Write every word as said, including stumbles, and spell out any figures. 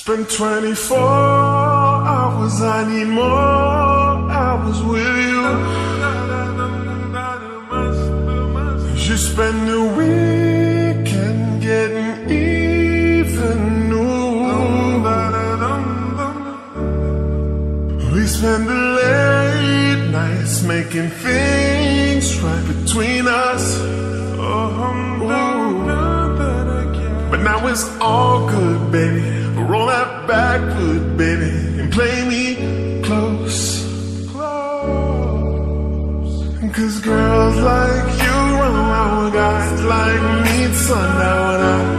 Spend twenty-four hours, I need more hours with you. You spend the weekend getting even new. We spend the late nights making things right between us. Oh, but now it's all good, baby. Roll that backward, baby, and play me close. Cause girls like you run around with guys like me sundown.